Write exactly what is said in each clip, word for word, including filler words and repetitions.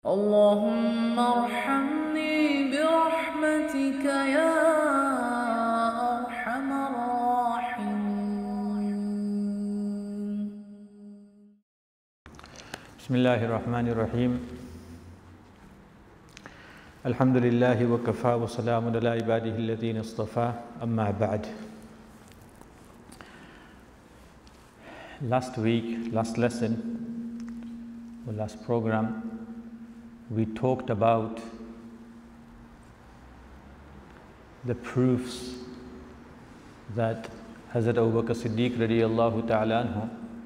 اللهم ارحمني برحمتك يا أرحم الراحمين. بسم الله الرحمن الرحيم. الحمد لله وكفى وسلام على عباده الذين اصطفى. أما بعد. Last week, last lesson, or last program, we talked about the proofs that Hazrat Abu Bakr Siddiq radiyallahu ta'ala anhu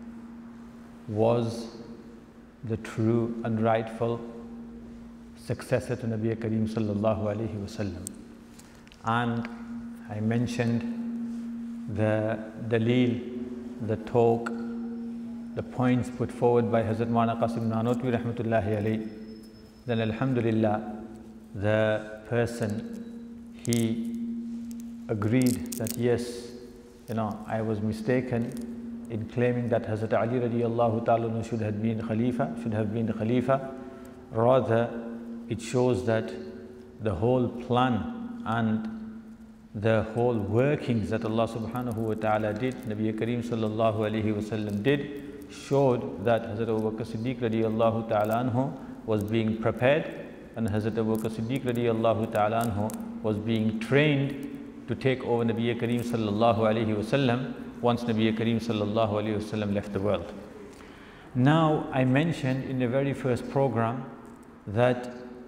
was the true and rightful successor to Nabi Kareem sallallahu alayhi wasallam. And I mentioned the daleel, the talk, the points put forward by Hazrat Maulana Qasim Nanotwi rahmatullahi alayhi. Then alhamdulillah, the person, he agreed that yes, you know, I was mistaken in claiming that Hazrat Ali radiyallahu ta'ala should have been Khalifa, should have been the Khalifa. Rather, it shows that the whole plan and the whole workings that Allah subhanahu wa ta'ala did, Nabi Kareem sallallahu alayhi wa sallam did, showed that Hazrat Abu Bakr Siddiq radiyallahu ta'ala anhu was being prepared, and Hazrat Abu Bakr Siddiq radiyallahu ta'ala anhu was being trained to take over Nabi Kareem sallallahu alayhi wa sallam once Nabi Kareem sallallahu alayhi wa sallam left the world. Now, I mentioned in the very first program that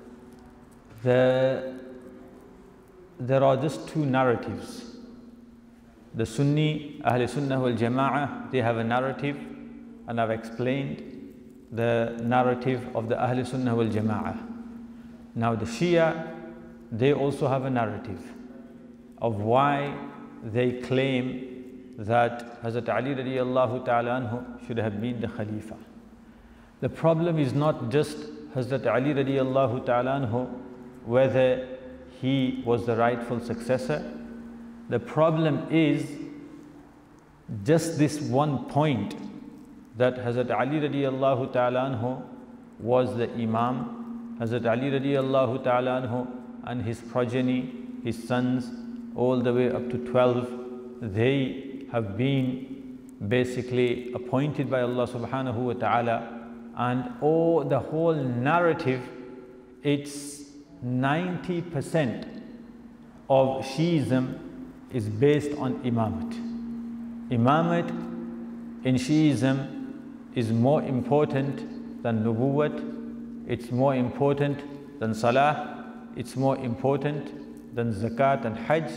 the, there are just two narratives. The Sunni, Ahl Sunnah wal Jama'ah, they have a narrative, and I've explained the narrative of the Ahl Sunnah wal Jama'ah. Now the Shia, they also have a narrative of why they claim that Hazrat Ali radiyallahu ta'ala anhu should have been the Khalifa. The problem is not just Hazrat Ali radiyallahu ta'ala anhu, whether he was the rightful successor. The problem is just this one point, that Hazrat Ali radiyallahu ta'ala anhu was the Imam. Hazrat Ali radiyallahu ta'ala anhu and his progeny, his sons, all the way up to twelve, they have been basically appointed by Allah subhanahu wa ta'ala, and all the whole narrative, it's ninety percent of Shiism is based on Imamat. Imamat in Shiism is more important than Nubuwwat, it's more important than Salah, it's more important than Zakat and Hajj.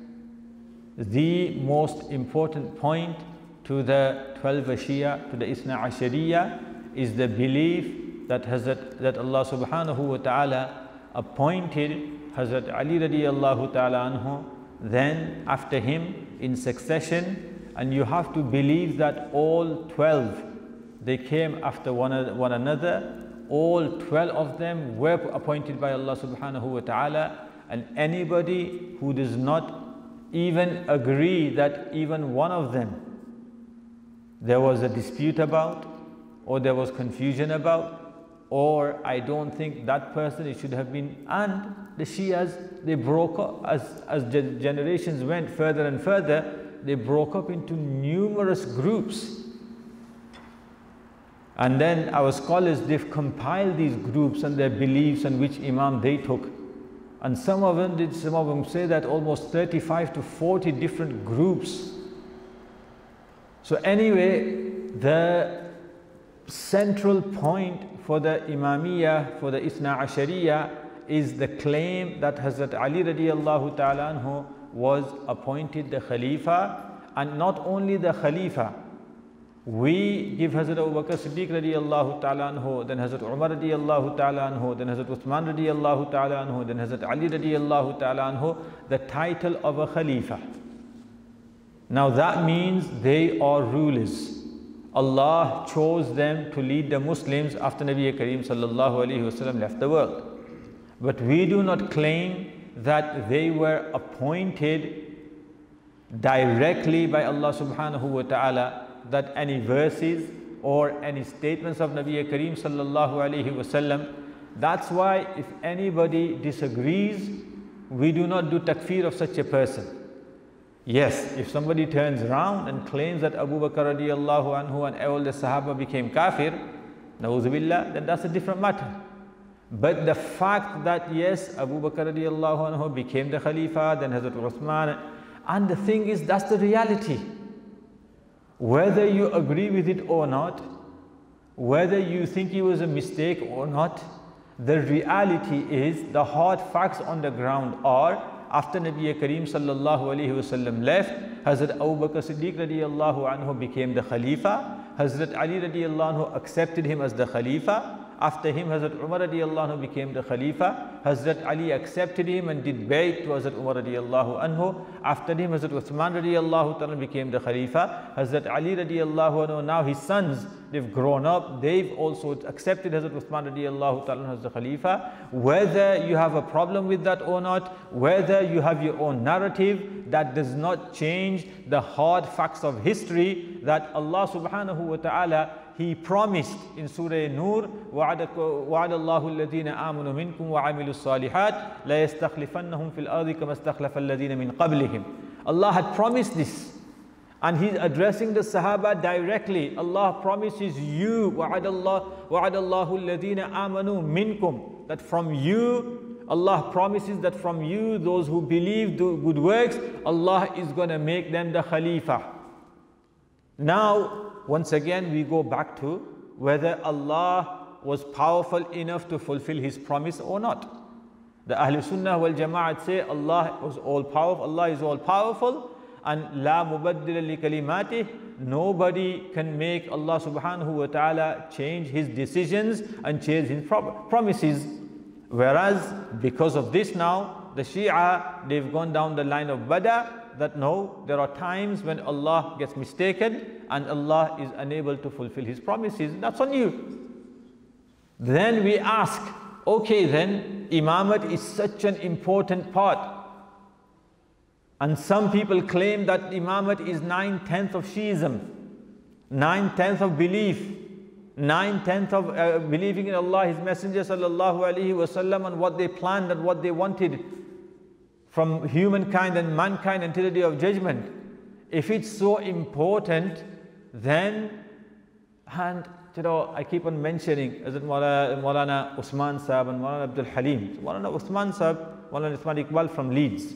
The most important point to the twelve Shia, to the Isna Ashariyya, is the belief that Hazrat, that Allah subhanahu wa ta'ala appointed Hazrat Ali radiyallahu ta'ala anhu, then after him in succession, and you have to believe that all twelve, they came after one, one another, all twelve of them were appointed by Allah subhanahu wa ta'ala, and anybody who does not even agree that even one of them there was a dispute about, or there was confusion about, or I don't think that person it should have been, and the Shias, they broke up as, as generations went further and further, they broke up into numerous groups. And then our scholars, they've compiled these groups and their beliefs and which Imam they took. And some of them did, some of them say that almost thirty-five to forty different groups. So anyway, the central point for the Imamiyya, for the Isna Ashariyya, is the claim that Hazrat Ali radiyallahu ta'ala anhu was appointed the Khalifa, and not only the Khalifa. We give Hazrat Abu Bakr Siddiq radiyallahu ta'ala anhu, then Hazrat Umar radiyallahu ta'ala anhu, then Hazrat Uthman radiyallahu ta'ala anhu, then Hazrat Ali radiyallahu ta'ala anhu, the title of a Khalifa. Now that means they are rulers. Allah chose them to lead the Muslims after Nabi Kareem sallallahu alayhi wa sallam left the world. But we do not claim that they were appointed directly by Allah subhanahu wa ta'ala, that any verses or any statements of Nabi Kareem sallallahu alayhi wa sallam That's why if anybody disagrees, we do not do takfir of such a person. Yes, if somebody turns around and claims that Abu Bakr radiallahu anhu and all the Sahaba became kafir, na'udhu billah, then that's a different matter. But the fact that yes, Abu Bakr radiallahu anhu became the Khalifa, then Hazrat Uthman, and the thing is, that's the reality. Whether you agree with it or not, whether you think it was a mistake or not, the reality is, the hard facts on the ground are, after Nabi Kareem sallallahu alayhi wasallam left, Hazrat Abu Bakr Siddiq radiallahu anhu became the Khalifa, Hazrat Ali radiallahu anhu accepted him as the Khalifa. After him, Hazrat Umar radiallahu anhu became the Khalifa. Hazrat Ali accepted him and did bayt to Hazrat Umar radiallahu anhu. After him, Hazrat Uthman radiallahu ta'ala became the Khalifa. Hazrat Ali radiallahu anhu, now his sons, they've grown up, they've also accepted Hazrat Uthman radiallahu ta'ala as the Khalifa. Whether you have a problem with that or not, whether you have your own narrative, that does not change the hard facts of history that Allah subhanahu wa ta'ala, He promised in Surah Nur, وَعَدَ اللَّهُ الَّذِينَ آمَنُوا مِنْكُمْ وَعَمِلُوا الصَّالِحَاتِ لَا يَسْتَخْلِفَنَّهُمْ فِي الْأَرْضِ كَمَا اسْتَخْلَفَ الَّذِينَ مِنْ قَبْلِهِمْ. Allah had promised this. And He's addressing the Sahaba directly. Allah promises you, وَعَدَ اللَّهُ الَّذِينَ آمَنُوا مِنْكُمْ, that from you, Allah promises that from you, those who believe, do good works, Allah is going to make them the Khalifa. Now, once again, we go back to whether Allah was powerful enough to fulfill His promise or not. The Ahl Sunnah wal Jama'at say Allah was all powerful, Allah is all powerful, and la mubaddila li kalimatih, nobody can make Allah subhanahu wa ta'ala change His decisions and change His promises. Whereas, because of this now, the Shia, they've gone down the line of Bada, that no, there are times when Allah gets mistaken and Allah is unable to fulfill His promises. That's on you. Then we ask, okay, then Imamat is such an important part. And some people claim that Imamat is nine-tenths of Shiism, nine-tenths of belief, nine-tenths of uh, believing in Allah, His Messenger sallallahu alaihi wasallam, and what they planned and what they wanted from humankind and mankind until the day of judgment. If it's so important, then, and you know, I keep on mentioning, as it Maulana Usman Sahib and Maulana Abdul Halim. Maulana Usman Sahib, Maulana Usman Iqbal from Leeds.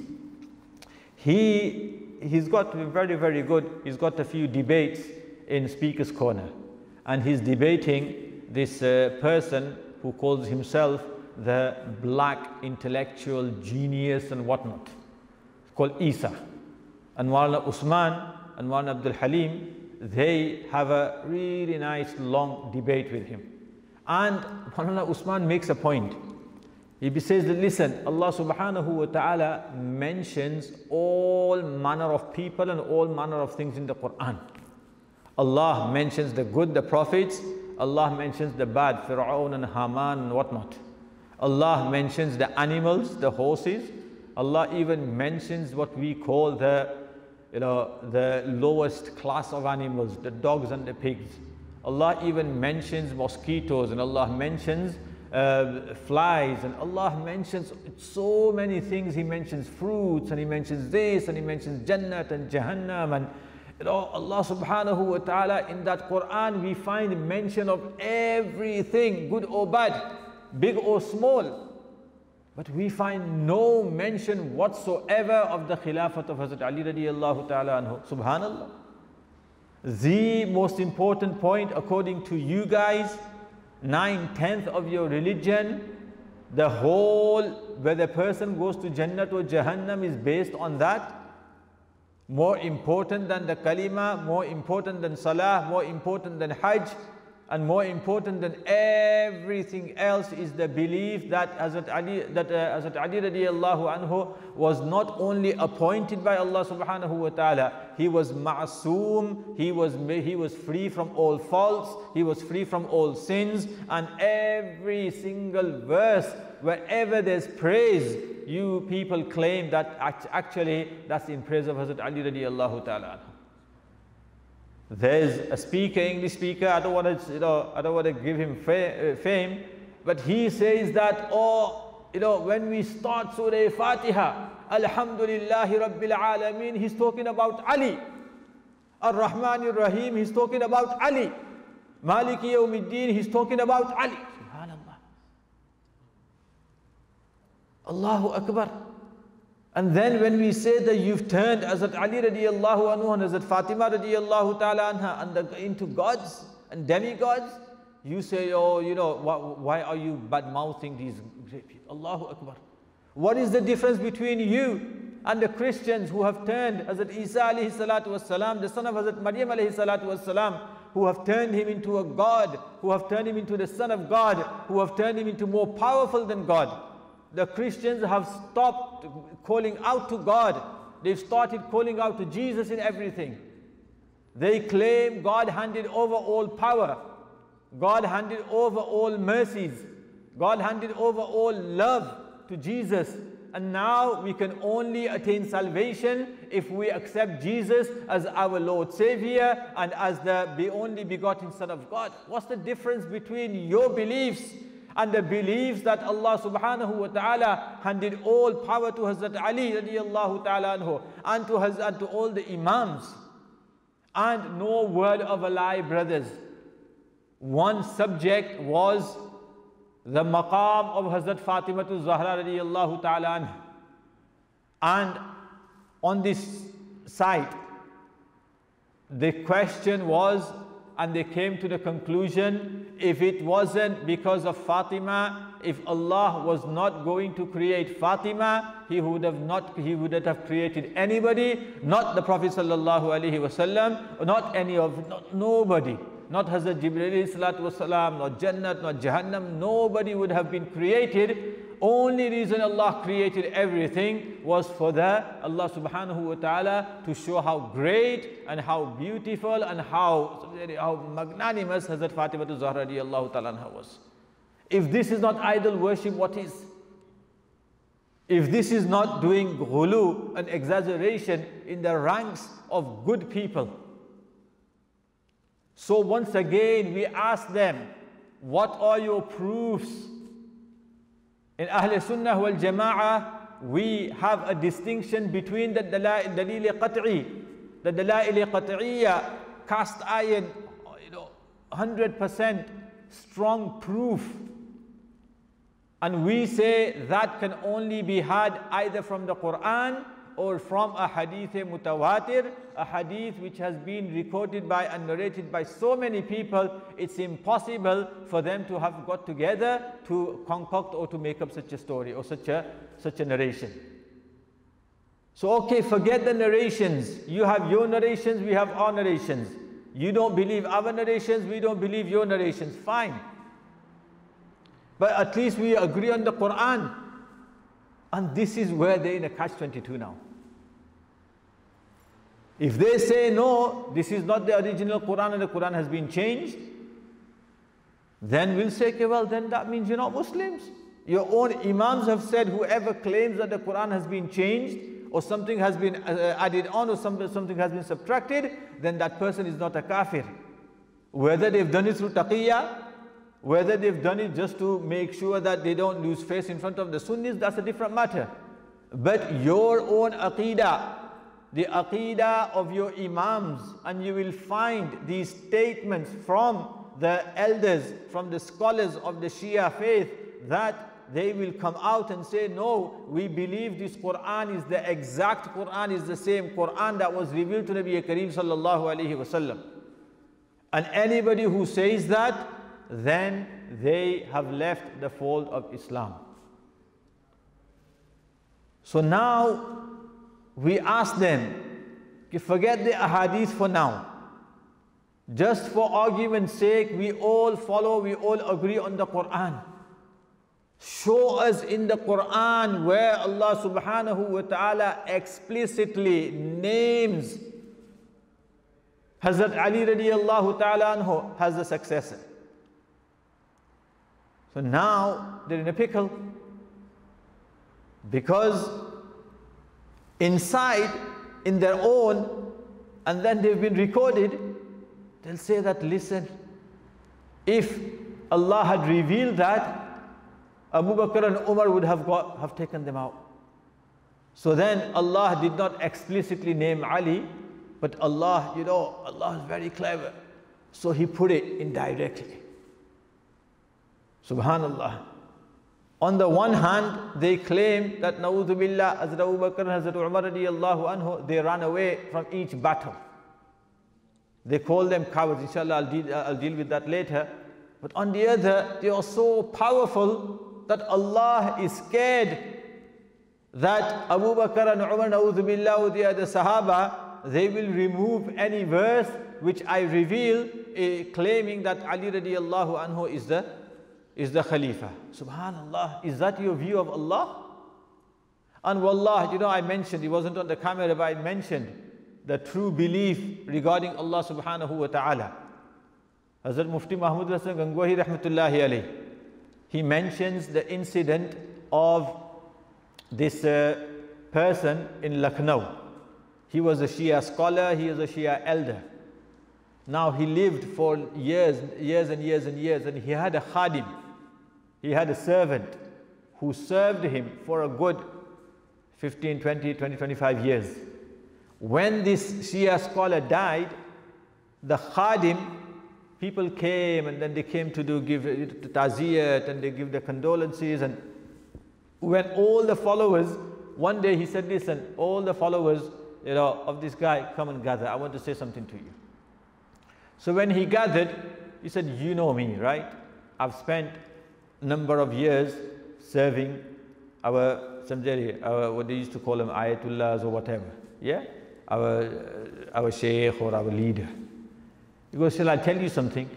He, he's got very, very good, he's got a few debates in Speaker's Corner. And he's debating this uh, person who calls himself the black intellectual genius and whatnot, called Isa. And Maulana Usman and Maulana Abdul Halim, they have a really nice long debate with him. And Maulana Usman makes a point. He says that, listen, Allah subhanahu wa ta'ala mentions all manner of people and all manner of things in the Quran. Allah mentions the good, the prophets. Allah mentions the bad, Fir'aun and Haman and whatnot. Allah mentions the animals, the horses. Allah even mentions what we call the, you know, the lowest class of animals, the dogs and the pigs. Allah even mentions mosquitoes, and Allah mentions uh, flies, and Allah mentions so many things. He mentions fruits, and He mentions this, and He mentions Jannat and Jahannam, and you know, Allah subhanahu wa ta'ala, in that Quran we find mention of everything, good or bad, big or small. But we find no mention whatsoever of the Khilafat of Hazrat Ali radiallahu ta'ala anhu. Subhanallah. The most important point, according to you guys, nine-tenths of your religion, the whole, whether a person goes to Jannat or Jahannam is based on that. More important than the kalima, more important than salah, more important than hajj, and more important than everything else is the belief that Hazrat Ali, that uh, Hazrat Ali radiallahu anhu was not only appointed by Allah subhanahu wa ta'ala, he was ma'soom, he was, he was free from all faults, he was free from all sins, and every single verse, wherever there's praise, you people claim that actually that's in praise of Hazrat Ali radiallahu ta'ala. There's a speaker, English speaker, I don't want to, you know, I don't want to give him fame. But he says that, oh, you know, when we start Surah Fatiha, Alhamdulillahi Rabbil Alameen, he's talking about Ali. Ar-Rahman Ar-Rahim, he's talking about Ali. Maliki Yawmiddin, he's talking about Ali. Subhanallah. Allahu Akbar. And then when we say that you've turned Hazrat Ali radiallahu anhu and Hazrat Fatima radiallahu ta'ala anha and the, into gods and demigods, you say, oh, you know, wh why are you bad-mouthing these great people? Allahu Akbar. What is the difference between you and the Christians who have turned Hazrat Isa alayhi salatu wassalam, the son of Hazrat Maryam alayhi salatu wassalam, who have turned him into a God, who have turned him into the son of God, who have turned him into more powerful than God? The Christians have stopped calling out to God. They've started calling out to Jesus in everything. They claim God handed over all power. God handed over all mercies. God handed over all love to Jesus. And now we can only attain salvation if we accept Jesus as our Lord Savior and as the only begotten Son of God. What's the difference between your beliefs and the beliefs that Allah subhanahu wa ta'ala handed all power to Hazrat Ali radiallahu ta'ala anhu and to, Hazrat, and to all the Imams? And no word of a lie, brothers. One subject was the maqam of Hazrat Fatima Zahra radiallahu ta'ala anha. And on this site, the question was, and they came to the conclusion, if it wasn't because of Fatima, if Allah was not going to create Fatima, he would have not, he wouldn't have created anybody, not the Prophet sallallahu alaihi wasallam, not any of, not, nobody. Not Hazrat Jibreel alayhi salatu wasalam, not Jannat, not Jahannam, nobody would have been created. Only reason Allah created everything was for the Allah subhanahu wa ta'ala to show how great and how beautiful and how, how magnanimous Hazrat Fatima Zahra radiallahu ta'ala anha was. If this is not idol worship, what is? If this is not doing ghulu and exaggeration in the ranks of good people. So once again we ask them, what are your proofs? In Ahl Sunnah wal Jama'ah, we have a distinction between the dalil qat'i, the dalail qat'iyya, cast iron, you know, one hundred percent strong proof. And we say that can only be had either from the Quran or from a hadith mutawatir, a hadith which has been recorded by and narrated by so many people. It's impossible for them to have got together to concoct or to make up such a story or such a, such a narration. So okay, forget the narrations. You have your narrations, we have our narrations. You don't believe our narrations, we don't believe your narrations. Fine. But at least we agree on the Quran. And this is where they're in a catch twenty-two now. If they say, no, this is not the original Quran and the Quran has been changed, then we'll say, okay, well, then that means you're not Muslims. Your own Imams have said, whoever claims that the Quran has been changed or something has been uh, added on or some, something has been subtracted, then that person is not a kafir. Whether they've done it through taqiyya, whether they've done it just to make sure that they don't lose face in front of the Sunnis, that's a different matter. But your own aqeedah, the aqeedah of your Imams, and you will find these statements from the elders, from the scholars of the Shia faith, that they will come out and say, no, we believe this Quran is the exact Quran, is the same Quran that was revealed to Nabi Kareem sallallahu alaihi wasallam. And anybody who says that, then they have left the fold of Islam. So now we ask them, forget the ahadith for now. Just for argument's sake, we all follow, we all agree on the Quran. Show us in the Quran where Allah subhanahu wa ta'ala explicitly names Hazrat Ali radiallahu ta'ala anhu has a successor. So now they're in a pickle, because inside, in their own, and then they've been recorded, they'll say that, listen, if Allah had revealed that, Abu Bakr and Umar would have got, have taken them out. So then Allah did not explicitly name Ali, but Allah, you know, Allah is very clever. So He put it indirectly. Subhanallah. On the one hand, they claim that Na'udhu Billah, Hazrat Abu Bakr and Hazrat Umar radiallahu anhu, they ran away from each battle. They call them cowards. Inshallah, I'll deal, I'll deal with that later. But on the other, they are so powerful that Allah is scared that Abu Bakr and Umar, Na'udhu Billah, the other Sahaba, they will remove any verse which I reveal, eh, claiming that Ali radiallahu anhu is the is the Khalifa. Subhanallah, is that your view of Allah? And wallah, you know, I mentioned, it wasn't on the camera, but I mentioned the true belief regarding Allah subhanahu wa ta'ala. Hazrat Mufti Mahmud Hasan Gangohi rahmatullahi alayhi, he mentions the incident of this uh, person in Lucknow. He was a Shia scholar, he was a Shia elder. Now he lived for years, years and years and years, and he had a khadim. He had a servant who served him for a good fifteen, twenty, twenty, twenty-five years. When this Shia scholar died, the khadim, people came and then they came to do give the ta'ziyat and they give the condolences. And when all the followers, one day he said, listen, all the followers, you know, of this guy, come and gather. I want to say something to you. So when he gathered, he said, you know me, right? I've spent number of years serving our, our what they used to call them, ayatullahs or whatever, yeah? Our, uh, our sheikh or our leader. He goes, shall I tell you something?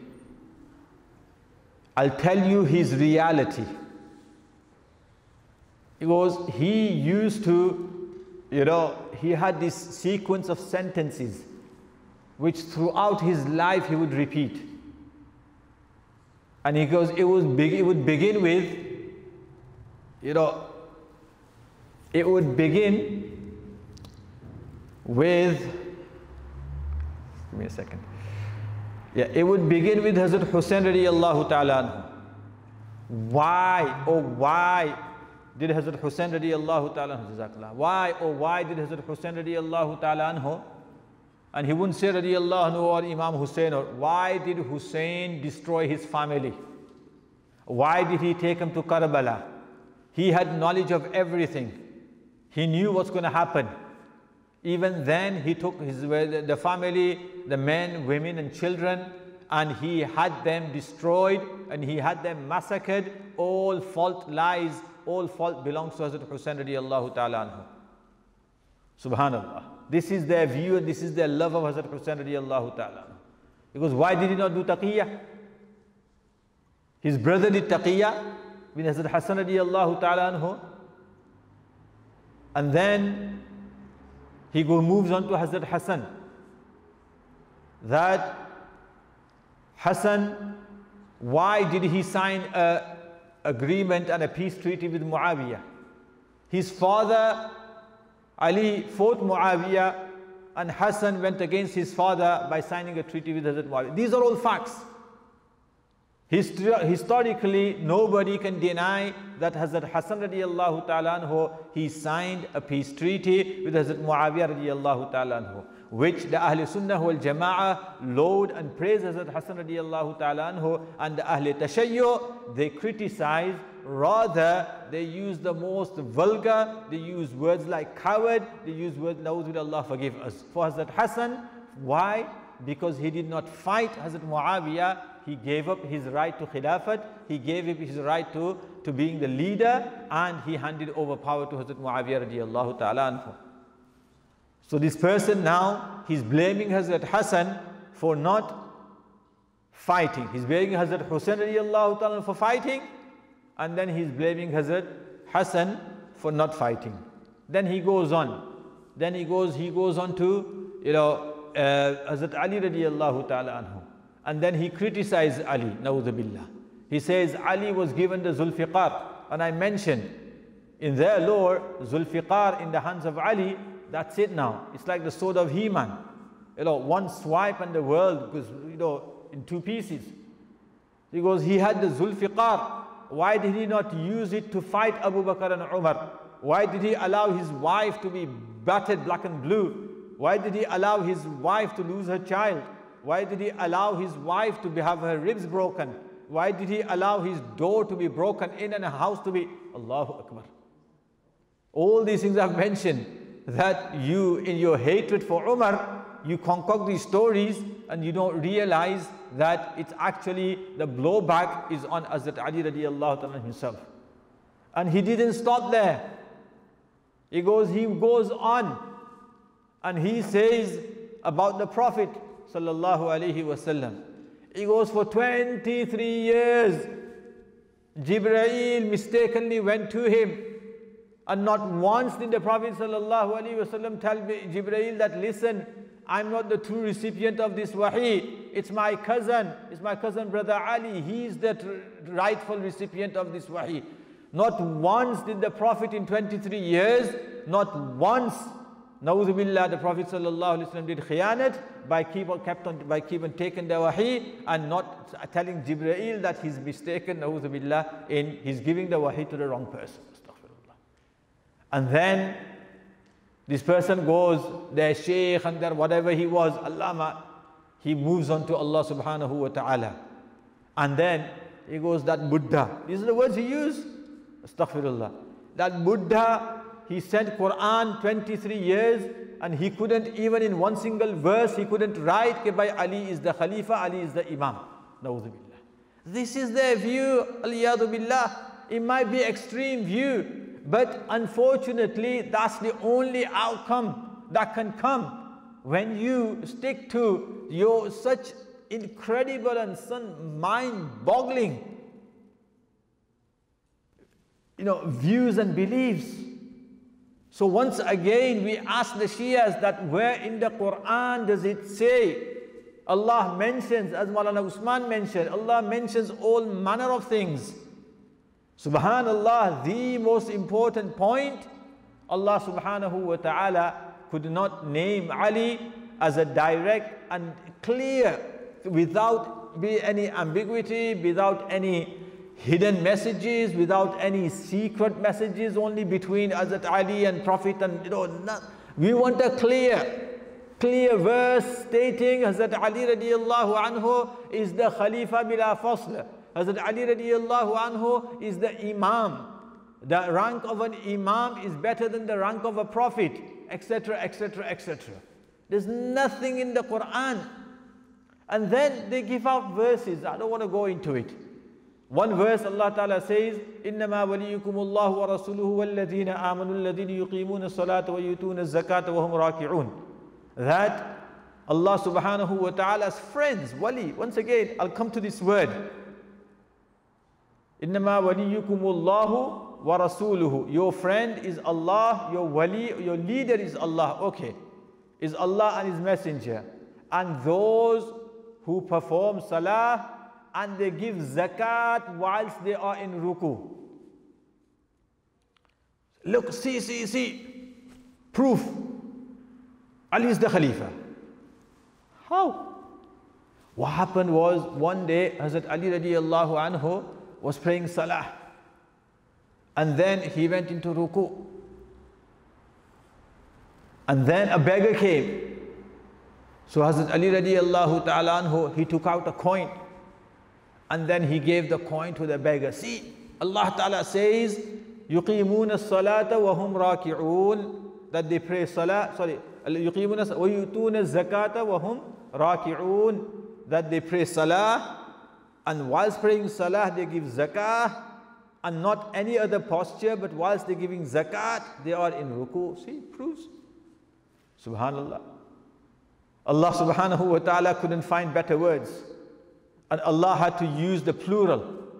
I'll tell you his reality. He goes, he used to, you know, he had this sequence of sentences which throughout his life he would repeat. And he goes, it, was big, it would begin with, you know, it would begin with, give me a second. Yeah, it would begin with Hazrat Hussain radiallahu ta'ala anhu. Why, oh why did Hazrat Hussain radiallahu ta'ala anhu, why, oh why did Hazrat Hussain radiallahu ta'ala anhu, and he wouldn't say radiallahu anhu or Imam Hussain, or why did Hussain destroy his family? Why did he take him to Karbala? He had knowledge of everything. He knew what's going to happen. Even then, he took his, the family, the men, women and children, and he had them destroyed and he had them massacred. All fault lies, all fault belongs to Hazrat Hussain radiallahu ta'ala anhu. Subhanallah. This is their view and this is their love of Hazrat Hussain radiallahu ta'ala. Because why did he not do taqiyya? His brother did taqiyya with Hazrat Hassan radiallahu ta'ala anhu. And then he go, moves on to Hazrat Hassan. That Hassan, why did he sign an agreement and a peace treaty with Muawiyah? His father Ali fought Muawiyah and Hassan went against his father by signing a treaty with Hazrat Muawiyah. These are all facts. Histor historically, nobody can deny that Hazrat Hassan radiallahu ta'ala anhu, he signed a peace treaty with Hazrat Muawiyah radiallahu ta'ala anhu, which the Ahl Sunnah wal Jama'ah laud and praise Hazrat Hassan radiallahu ta'ala anhu, and the Ahl Tashayyu, they criticize. Rather, they use the most vulgar, they use words like coward, they use words, Na'udhu Allah forgive us. For Hazrat Hassan, why? Because he did not fight Hazrat Muawiyah, he gave up his right to Khilafat, he gave up his right to, to being the leader, and he handed over power to Hazrat Muawiyah radiallahu ta'ala anhu. So this person now, he's blaming Hazrat Hassan for not fighting. He's blaming Hazrat Hussain radiallahu ta'ala for fighting, and then he's blaming Hazrat Hassan for not fighting. Then he goes on. Then he goes, he goes on to, you know, uh, Hazrat Ali radiallahu ta'ala anhu. And then he criticized Ali, na'udhu billah. He says Ali was given the Zulfiqar. And I mentioned, in their lore, Zulfiqar in the hands of Ali, that's it now. It's like the sword of He-Man. You know, one swipe and the world goes, you know, in two pieces. He goes, he had the Zulfiqar. why did he not use it to fight Abu Bakr and Umar? Why did he allow his wife to be battered black and blue? Why did he allow his wife to lose her child? Why did he allow his wife to be, have her ribs broken? Why did he allow his door to be broken in and a house to be? Allahu Akbar. All these things I've mentioned, that you, in your hatred for Umar, you concoct these stories and you don't realize that it's actually the blowback is on Hazrat Ali radiallahu ta'ala himself. And he didn't stop there. He goes, he goes on and he says about the Prophet sallallahu alaihi wasallam. He goes, for twenty-three years, Jibreel mistakenly went to him. And not once did the Prophet sallallahu alaihi wasallam tell Jibreel that, listen, I'm not the true recipient of this wahi. It's my cousin, it's my cousin brother Ali. He's the rightful recipient of this wahi. Not once did the Prophet in twenty-three years, not once, na'udhu billah, the Prophet sallallahu alaihi wasallam did khiyanat by keep on, kept on, by keep on taking the wahi and not telling Jibreel that he's mistaken, na'udhu billah, in he's giving the wahi to the wrong person. And then this person goes, their sheikh and their whatever he was, Allama, he moves on to Allah subhanahu wa ta'ala. And then he goes, that Buddha, these are the words he used, astaghfirullah. That Buddha, he sent Quran twenty-three years and he couldn't even in one single verse, he couldn't write that by Ali is the Khalifa, Ali is the Imam. Na'udhu billah. This is their view, aliyadu billah. It might be extreme view, but unfortunately, that's the only outcome that can come when you stick to your such incredible and some mind-boggling, you know, views and beliefs. So once again, we ask the Shias that where in the Quran does it say, Allah mentions, as Maulana Usman mentioned, Allah mentions all manner of things. Subhanallah, the most important point, Allah subhanahu wa ta'ala could not name Ali as a direct and clear, without be any ambiguity, without any hidden messages, without any secret messages, only between Hazrat Ali and Prophet and you know, not, we want a clear, clear verse stating Hazrat Ali radiallahu anhu is the Khalifa bila fasl. Hazrat Ali radiallahu anhu is the Imam. The rank of an Imam is better than the rank of a Prophet, et cetera, et cetera, et cetera. There's nothing in the Quran. And then they give out verses. I don't want to go into it. One verse Allah Ta'ala says, إِنَّمَا وَلِيُّكُمُ اللَّهُ وَرَسُولُهُ وَالَّذِينَ آمَنُوا الَّذِينَ يُقِيمُونَ الصَّلَاةَ وَيُؤْتُونَ الزَّكَاةَ وَهُمْ رَاكِعُونَ. That Allah subhanahu wa ta'ala's friends, wali, once again, I'll come to this word. إِنَّمَا وَلِيُّكُمُ اللَّهُ وَرَسُولُهُ. Your friend is Allah, your wali, your leader is Allah. Okay. Is Allah and His Messenger. And those who perform salah and they give zakat whilst they are in ruku. Look, see, see, see. Proof. Ali is the Khalifa. How? What happened was one day Hazrat Ali radiallahu anhu was praying salah. And then he went into ruku. And then a beggar came. So Hazrat Ali radiallahu ta'ala anhu, he took out a coin. And then he gave the coin to the beggar. See, Allah Ta'ala says, يُقِيمُونَ الصَّلَاةَ وَهُمْ رَاكِعُونَ. That they pray salah, sorry, يُقِيمُونَ وَيُؤْتُونَ الزَّكَاةَ وَهُمْ رَاكِعُونَ. That they pray salah. And whilst praying salah, they give zakah, and not any other posture, but whilst they're giving zakat, they are in ruku. See, proves. Subhanallah. Allah subhanahu wa ta'ala couldn't find better words. And Allah had to use the plural.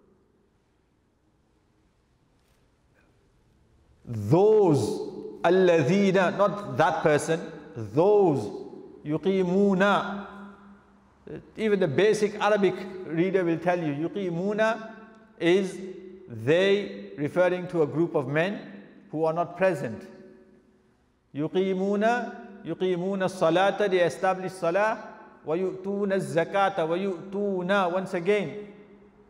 Those, alladhina, not that person, those, yuqimuna. Even the basic Arabic reader will tell you, yuqimuna is they referring to a group of men who are not present. Yuqimuna, yuqimuna salata, they establish salah. Wa yu'tuna zakata, wa yu'tuna, once again.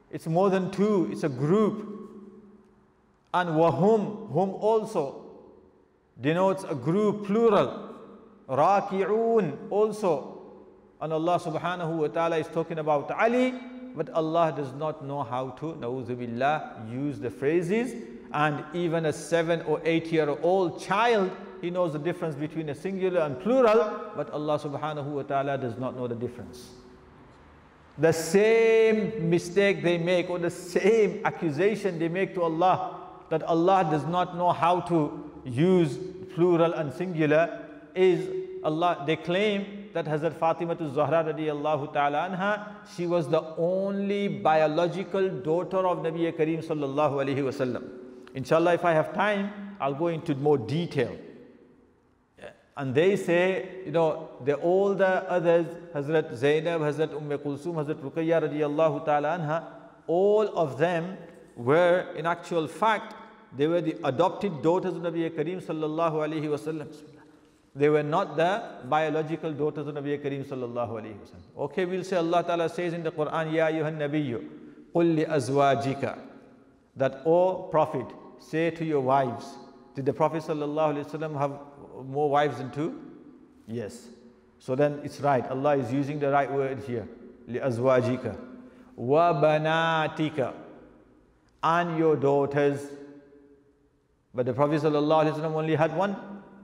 It's more than two, it's a group. And wahum, hum also denotes a group, plural. Raki'un also. And Allah subhanahu wa ta'ala is talking about Ali, but Allah does not know how to, na'udhu billah, use the phrases. And even a seven or eight year old child, he knows the difference between a singular and plural, but Allah subhanahu wa ta'ala does not know the difference. The same mistake they make, or the same accusation they make to Allah, that Allah does not know how to use plural and singular, is Allah, they claim that Hazrat Fatima Zahra radiyallahu ta'ala anha, she was the only biological daughter of Nabi Kareem sallallahu alayhi wa sallam. Inshallah, if I have time, I'll go into more detail. And they say, you know, the all the others, Hazrat Zainab, Hazrat Umm Kulsum, Hazrat Ruqayya radiyallahu ta'ala anha, all of them were, in actual fact, they were the adopted daughters of Nabi Kareem sallallahu alayhi wa sallam. They were not the biological daughters of Nabi Kareem sallallahu alayhi wa sallam. Okay, we'll say Allah ta'ala says in the Quran, Ya ayyuhan nabiyyu, qul li azwajika, that, O Prophet, say to your wives. Did the Prophet sallallahu alayhi wa sallam have more wives than two? Yes. So then it's right. Allah is using the right word here. Li azwajika wa banatika, and your daughters. But the Prophet sallallahu alayhi wa sallam only had one.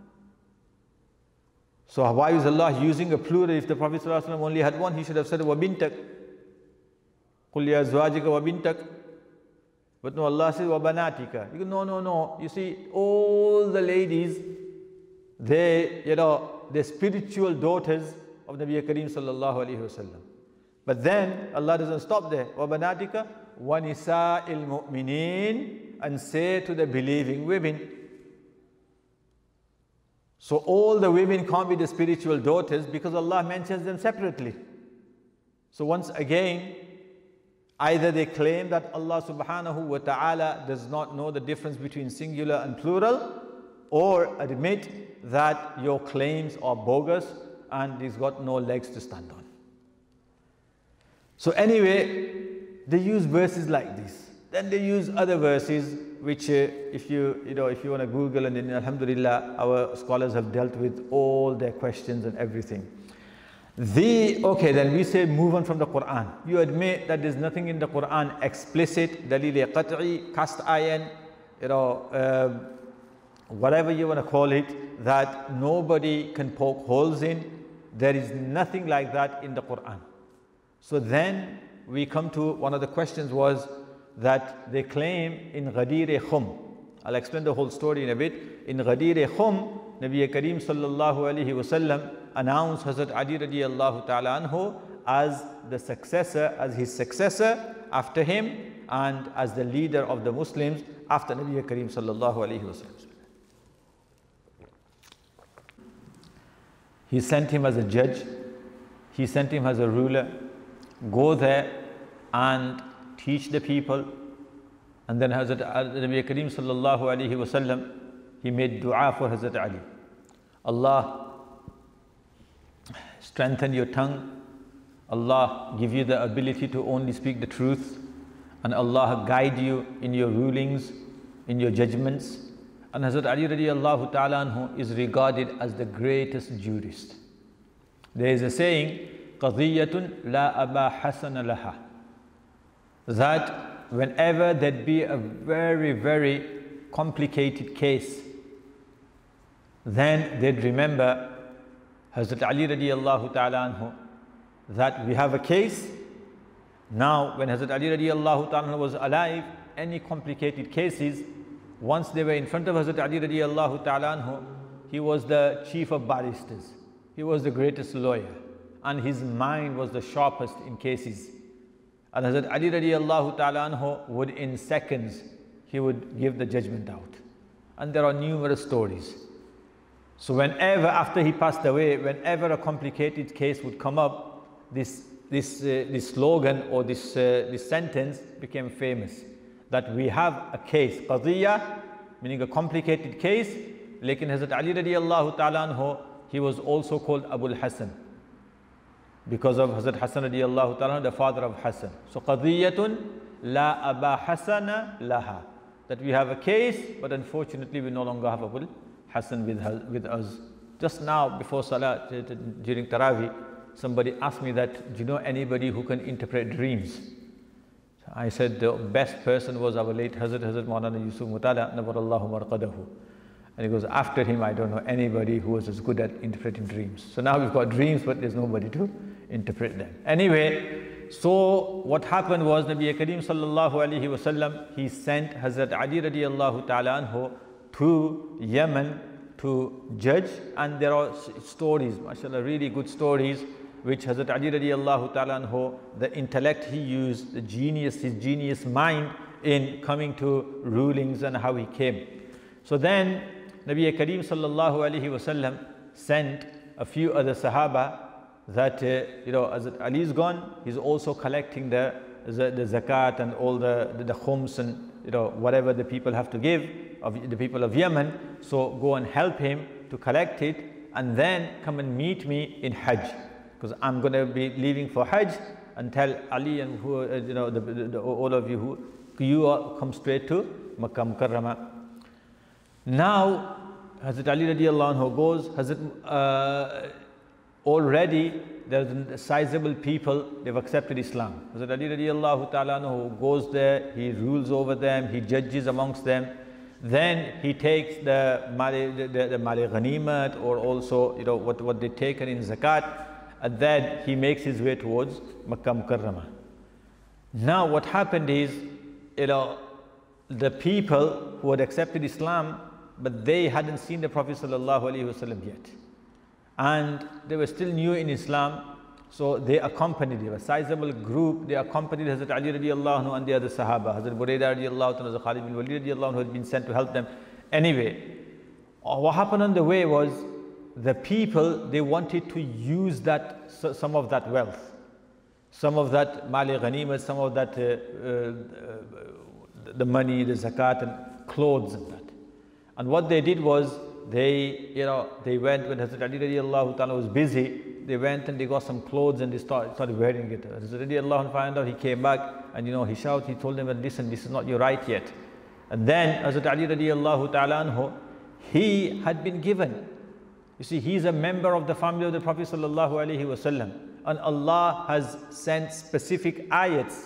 So why is Allah using a plural? If the Prophet sallallahu alayhi wa sallam only had one, he should have said wa bintak. Qul li azwajika wa bintak. But no, Allah says wa banatika. You go, no, no, no. You see, all the ladies, they, you know, they're spiritual daughters of Nabi Kareem sallallahu alayhi wa sallam. But then Allah doesn't stop there. Wa banatika wa nisa'il mu'minin, and say to the believing women. So all the women can't be the spiritual daughters because Allah mentions them separately. So once again, either they claim that Allah subhanahu wa ta'ala does not know the difference between singular and plural, or admit that your claims are bogus and he's got no legs to stand on. So anyway, they use verses like this. Then they use other verses which uh, if you you know if you want to Google, and then alhamdulillah our scholars have dealt with all their questions and everything. The okay, then we say move on from the Quran. You admit that there's nothing in the Quran explicit, dalil qat'i, cast iron, you know, um, whatever you want to call it, that nobody can poke holes in. There is nothing like that in the Quran. So then we come to one of the questions was that they claim in Ghadir Khum. I'll explain the whole story in a bit. In Ghadir Khum, Nabi Kareem sallallahu alayhi wa sallam announced Hazrat Ali radiyallahu ta'ala anhu as the successor, as his successor after him, and as the leader of the Muslims after Nabi Kareem sallallahu alayhi wa sallam. He sent him as a judge, he sent him as a ruler. Go there and teach the people. And then Hazrat Nabi Kareem sallallahu alayhi wa sallam, he made dua for Hazrat Ali. Allah, strengthen your tongue. Allah, give you the ability to only speak the truth. And Allah, guide you in your rulings, in your judgments. And Hazrat Ali radiyallahu ta'ala anhu is regarded as the greatest jurist. There is a saying, قَضِيَّةٌ لَا أَبَا حَسَنَ لَهَا, that whenever there'd be a very, very complicated case, then they'd remember Hazrat Ali radiyallahu ta'ala anhu, that we have a case. Now, when Hazrat Ali radiyallahu ta'ala anhu was alive, any complicated cases, once they were in front of Hazrat Ali radiyallahu ta'ala anhu, he was the chief of barristers. He was the greatest lawyer, and his mind was the sharpest in cases. And Hazrat Ali radiyallahu ta'ala anhu would, in seconds, he would give the judgment out. And there are numerous stories. So whenever, after he passed away, whenever a complicated case would come up, this, this, uh, this slogan or this, uh, this sentence became famous. That we have a case, qadiyya, meaning a complicated case, lekin Hazrat Ali radiyallahu ta'ala anhu, he was also called Abul Hassan, because of Hazrat Hassan radiyallahu ta'ala, the father of Hassan. So qadiyyatun La Aba Hasana Laha. That we have a case, but unfortunately we no longer have Abul Hasan with, her, with us. Just now before Salah, during Taraweeh, somebody asked me that, do you know anybody who can interpret dreams? So I said the best person was our late Hazrat, Hazrat Maulana Yusuf Mutala, Nabarallahu Marqadahu. And he goes, after him, I don't know anybody who was as good at interpreting dreams. So now we've got dreams, but there's nobody to interpret them. Anyway, so what happened was, Nabi Kareem sallallahu alayhi wa sallam, he sent Hazrat Ali radiallahu ta'ala anhu to Yemen to judge. And there are stories, mashallah, really good stories, which Hazrat Ali radiallahu ta'ala anhu, the intellect he used, the genius, his genius mind in coming to rulings and how he came. So then, Nabi Kareem sallallahu alayhi wa sallam sent a few other Sahaba that, uh, you know, as Ali is gone, he's also collecting the, the, the zakat and all the, the, the khums and, you know, whatever the people have to give, of the people of Yemen. So go and help him to collect it and then come and meet me in Hajj. Because I'm going to be leaving for Hajj, and tell Ali and who, uh, you know, the, the, the, all of you who, you are, come straight to Makkah Mukarramah. Now, Hazrat Ali radiallahu anhu goes, Hazrat, uh, already there's sizable people, they've accepted Islam. Hazrat Ali radiallahu ta'ala anhu goes there, he rules over them, he judges amongst them. Then he takes the mali, the, the, the mali ghanimat, or also, you know, what, what they taken in zakat, and then he makes his way towards Makkah Mukarramah. Now what happened is, you know, the people who had accepted Islam, but they hadn't seen the Prophet sallallahu alaihi wasallam yet, and they were still new in Islam, so they accompanied him, a sizable group. They accompanied Hazrat Ali radiallahu anhu and the other Sahaba. Hazrat Buraida radiallahu anhu, Hazrat Khalid bin Walid radiallahu anhu had been sent to help them. Anyway, what happened on the way was, the people, they wanted to use that, some of that wealth, some of that mali ghanimat, some of that uh, uh, the money, the zakat and clothes and that. And what they did was, they, you know, they went, when Hazrat Ali radiallahu ta'ala was busy, they went and they got some clothes and they started, started wearing it. Hazrat radiallahu anhu found out, he came back and, you know, he shouted, he told them, listen, this is not your right yet. And then Hazrat Ali radiallahu ta'ala anhu, he had been given. You see, he is a member of the family of the Prophet sallallahu alaihi wasallam, and Allah has sent specific ayats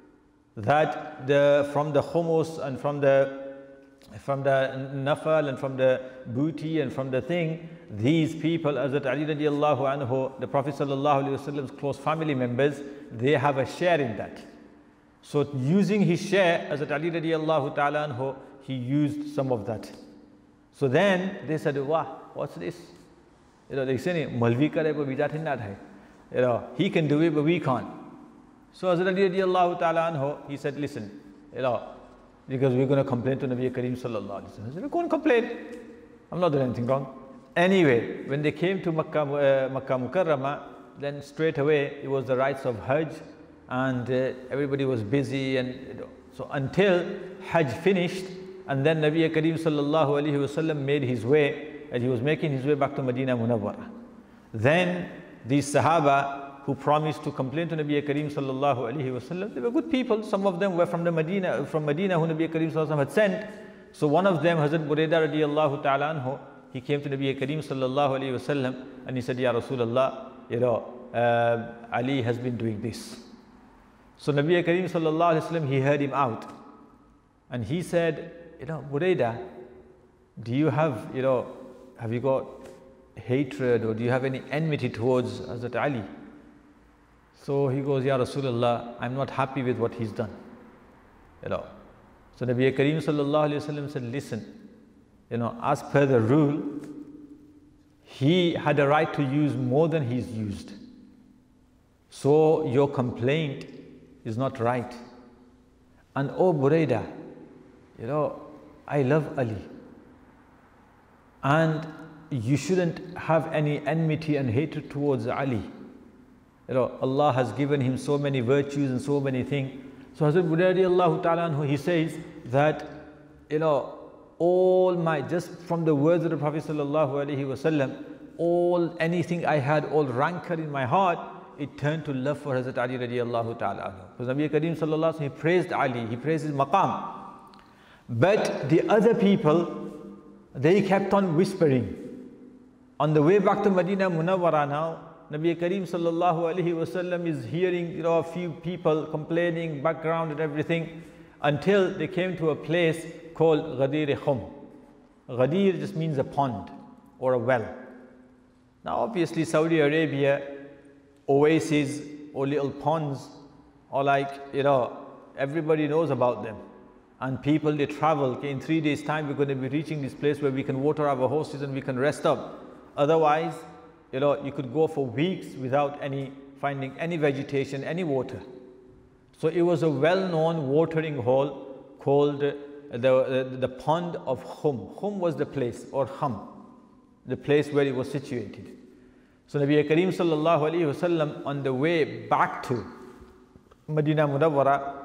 that the, from the khumus and from the from the nafal and from the booty and from the thing, these people, Hazrat Ali radiallahu anhu, the Prophet sallallahu alaihi wasallam's close family members, they have a share in that. So using his share, Hazrat Ali radiallahu ta'ala anhu, he used some of that. So then they said, wow, what's this? You know, they say, Malvi kare ko bijat hinnat hai. You know, he can do it, but we can't. So Hazrat Ali radiallahu ta'ala anhu, he said, listen, you know, because we're going to complain to Nabi Kareem sallallahu alaihi wasallam. He said, go and complain. I'm not doing anything wrong. Anyway, when they came to Makkah, uh, Makkah Mukarramah, then straight away it was the rites of Hajj, and uh, everybody was busy, and you know, so until Hajj finished, and then Nabi Kareem sallallahu alaihi wasallam made his way, and he was making his way back to Medina Munawwara. Then these Sahaba who promised to complain to Nabi Kareem sallallahu alaihi wasallam, they were good people. Some of them were from the Medina, from Medina, who Nabi Kareem sallallahu alaihi wasallam had sent. So one of them, Hazrat Buraida radiallahu ta'ala anhu, he came to Nabi Kareem sallallahu alaihi wasallam and he said, Ya Rasulullah, you know, uh, Ali has been doing this. So Nabi Kareem sallallahu alaihi wasallam, he heard him out, and he said, you know, Buraida, do you have, you know, have you got hatred or do you have any enmity towards Hazrat Ali? So he goes, Ya Rasulullah, I'm not happy with what he's done. You know. So Nabi Kareem sallallahu alayhi wasallam said, listen, you know, as per the rule, he had a right to use more than he's used. So your complaint is not right. And oh Buraida, you know, I love Ali. And you shouldn't have any enmity and hatred towards Ali. You know, Allah has given him so many virtues and so many things. So Hazrat Buraida radiallahu ta'ala anhu, he says that, you know, all my, just from the words of the Prophet sallallahu alaihi wasallam, all, anything I had, all rancor in my heart, it turned to love for Hazrat Ali radiallahu ta'ala anhu. Because Nabi Kareem sallallahu alaihi wasallam, he praised Ali, he praised his maqam. But the other people, they kept on whispering. On the way back to Medina Munawwara now, Nabi Kareem sallallahu alaihi wasallam is hearing, you know, a few people complaining, background and everything, until they came to a place called Ghadir Khum. Ghadir just means a pond or a well. Now obviously Saudi Arabia, oases or little ponds are like, you know, everybody knows about them. And people, they travel, okay, in three days time we're going to be reaching this place where we can water our horses and we can rest up. Otherwise, you know, you could go for weeks without any finding any vegetation, any water. So it was a well-known watering hole called uh, the, the, the pond of Khum. Khum was the place, or Kham, the place where it was situated. So Nabi Kareem sallallahu alaihi wasallam, on the way back to Medina Munawwara,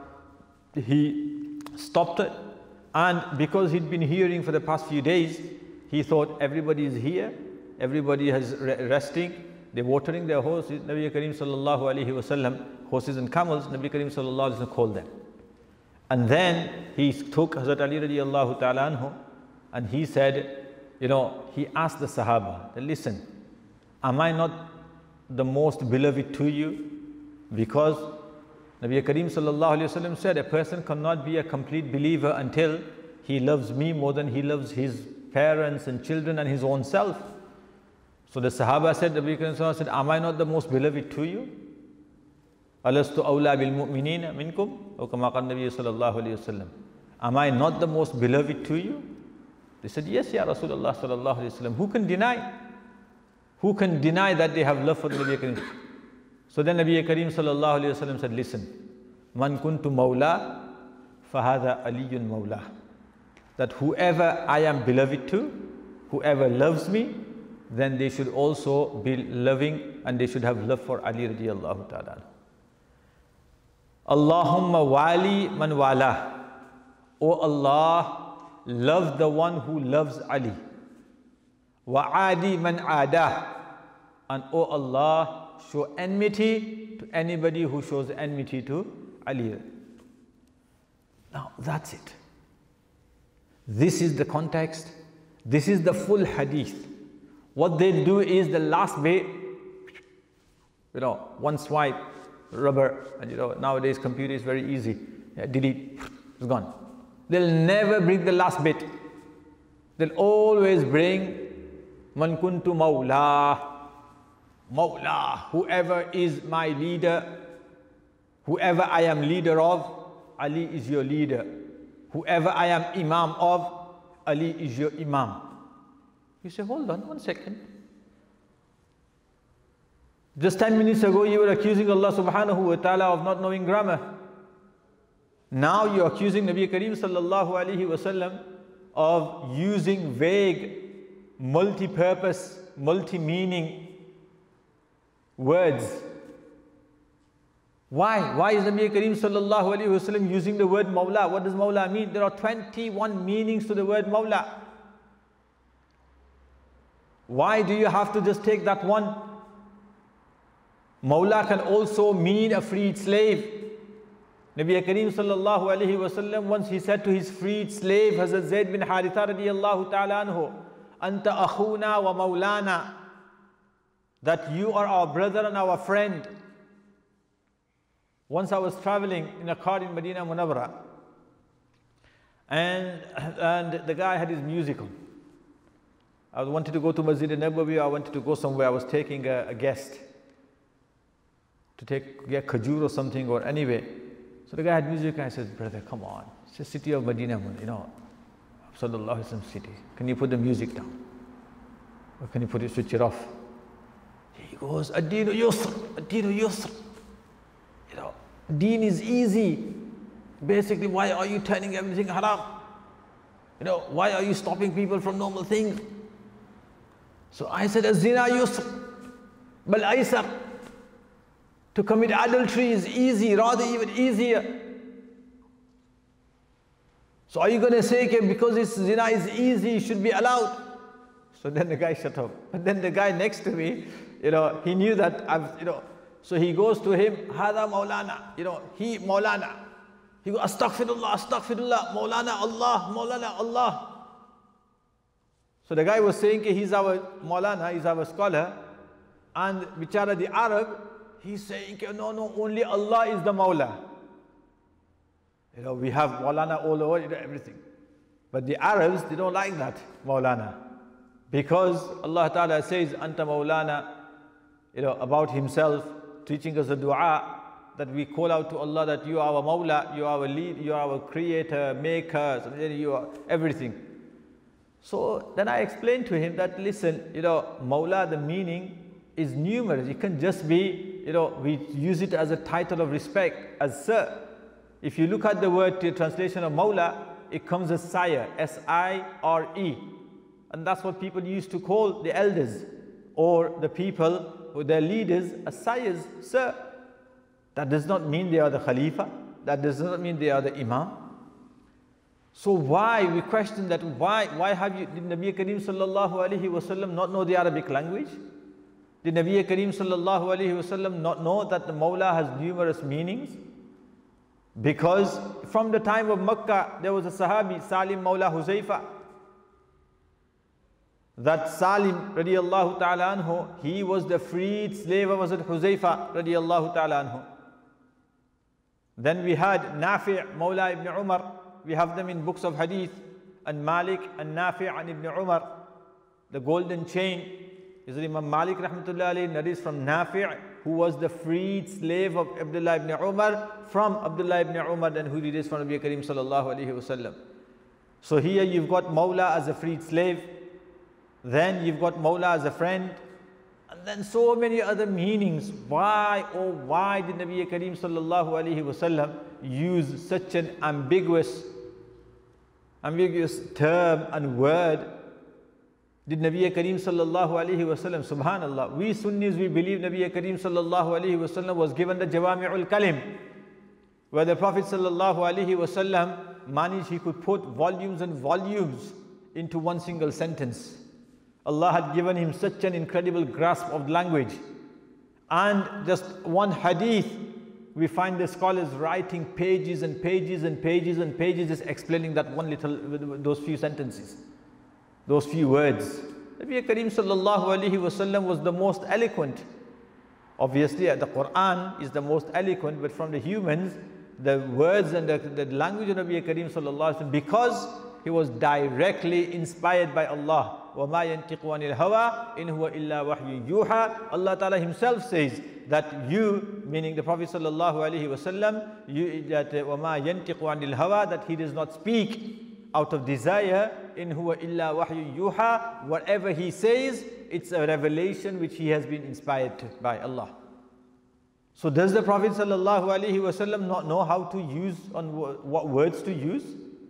he stopped it, and because he'd been hearing for the past few days, he thought everybody is here, everybody is resting, they're watering their horses. Nabi Kareem sallallahu alaihi wasallam, horses and camels, Nabi Kareem sallallahu alaihi wasallam called them. And then he took Hazrat Ali radiallahu ta'ala anhu, and he said, you know, he asked the Sahaba, listen, am I not the most beloved to you? Because Nabi Kareem sallallahu alaihi wasallam said, a person cannot be a complete believer until he loves me more than he loves his parents and children and his own self. So the Sahaba said, Nabi Kareem sallallahu alaihi wasallam said, am I not the most beloved to you? Alastu awla bil mu'minina minkum? Or kama qala Nabi sallallahu alaihi wasallam. Am I not the most beloved to you? They said, yes, ya Rasulullah sallallahu alaihi wasallam. Who can deny? Who can deny that they have love for the Nabi Kareem? So then Nabi Kareem sallallahu alaihi wasallam said, listen, man kuntu mawla, fahada aliyun mawla. That whoever I am beloved to, whoever loves me, then they should also be loving and they should have love for Ali radiallahu ta'ala. Allahumma wali man wala. O Allah, love the one who loves Ali. Wa adi man ada. And O Allah, show enmity to anybody who shows enmity to Ali. Now that's it. This is the context. This is the full hadith. What they do is the last bit, you know, one swipe, rubber, and you know, nowadays computer is very easy. Yeah, delete, it's gone. They'll never bring the last bit. They'll always bring man kuntu mawla. Mawla, whoever is my leader, whoever I am leader of, Ali is your leader. Whoever I am imam of, Ali is your imam. You say, hold on one second. Just ten minutes ago you were accusing Allah subhanahu wa ta'ala of not knowing grammar. Now you're accusing Nabi Kareem sallallahu alaihi wasallam of using vague, multi-purpose, multi-meaning words. Why? Why is Nabi Kareem sallallahu alaihi wasallam using the word Mawla? What does Mawla mean? There are twenty-one meanings to the word Mawla. Why do you have to just take that one? Mawla can also mean a freed slave. Nabi Kareem sallallahu alaihi wasallam, once he said to his freed slave, Hazrat Zayd bin Haritha radiyallahu ta'ala anhu, Anta akhuna wa mawlana, that you are our brother and our friend. Once I was traveling in a car in Medina Munawwara, and, and the guy had his music on. I wanted to go to Masjid Nabawi, I wanted to go somewhere, I was taking a, a guest to take get khajur or something, or anyway. So the guy had music and I said, brother, come on, it's the city of Medina, you know, sallallahu alaihi wasallam city. Can you put the music down? Or can you put it, switch it off? He goes, ad-deenu yusr, ad-deenu yusr. You know, deen is easy. Basically, why are you turning everything haram? You know, why are you stopping people from normal things? So I said, az-zina yusr, bal aysar. To commit adultery is easy, rather even easier. So are you going to say, okay, because it's zina is easy, it should be allowed? So then the guy shut up. But then the guy next to me, you know, he knew that I've, you know, So he goes to him, Hada Maulana, you know, he Maulana. He goes, Astaghfirullah, Astaghfirullah, Maulana Allah, Maulana Allah. So the guy was saying, he's our Maulana, he's our scholar. And bichara the Arab, he's saying, no, no, only Allah is the Maula. You know, we have Maulana all over, you know, everything. But the Arabs, they don't like that, Maulana. Because Allah Ta'ala says, Anta Maulana, you know, about himself, teaching us a dua, that we call out to Allah that you are our Mawla, you are our lead, you are our creator, maker, you are everything. So then I explained to him that, listen, you know, Mawla, the meaning is numerous. It can just be, you know, we use it as a title of respect, as sir. If you look at the word, the translation of Mawla, it comes as sire, S I R E. And that's what people used to call the elders or the people who their leaders as sires, sir. That does not mean they are the Khalifa. That does not mean they are the Imam. So why, we question that, why, why have you, did Nabi Kareem sallallahu alayhi wasallam not know the Arabic language? Did Nabi Kareem sallallahu alayhi wasallam not know that the Mawla has numerous meanings? Because from the time of Makkah, there was a Sahabi, Salim Mawla Huzaifa. That Salim radiallahu ta'ala anhu, he was the freed slave of Hazrat Huzaifa radiallahu ta'ala anhu. Then we had Nafi' Mawla ibn Umar. We have them in books of hadith. And Malik and Nafi' and ibn Umar. The golden chain. Is Imam Malik rahmatullahi alayhi narrates from Nafi', who was the freed slave of Abdullah ibn Umar, from Abdullah ibn Umar, and who did this from Nabi Kareem sallallahu alayhi wasallam. So here you've got Mawla as a freed slave. Then you've got Mawla as a friend. And then so many other meanings. Why, oh why did Nabi Kareem sallallahu alayhi wasallam use such an ambiguous, ambiguous term and word? Did Nabi Kareem sallallahu alayhi wasallam, subhanallah, we Sunnis, we believe Nabi Kareem sallallahu alayhi wasallam was given the Jawami'ul Kalim, where the Prophet sallallahu alayhi wasallam managed, he could put volumes and volumes into one single sentence. Allah had given him such an incredible grasp of language. And just one hadith, we find the scholars writing pages and pages and pages and pages just explaining that one little, those few sentences, those few words. Nabi Kareem sallallahu alayhi wasallam was the most eloquent. Obviously the Quran is the most eloquent, but from the humans, the words and the, the language of Nabi Kareem sallallahu alayhi wasallam, because he was directly inspired by Allah. وَمَا يَنْتِقُ عَنِ الْهَوَىٰ إِنْ هُوَ إِلَّا وَحْيٌ يُوحَىٰ. Allah Ta'ala himself says that you, meaning the Prophet sallallahu alaihi wasallam, you, that وَمَا يَنْتِقُ عَنِ الْهَوَىٰ, that he does not speak out of desire. إِنْ هُوَ إِلَّا وَحْيٌ يُوحَىٰ. Whatever he says, it's a revelation which he has been inspired to by Allah. So does the Prophet sallallahu alaihi wasallam not know how to use, on what words to use?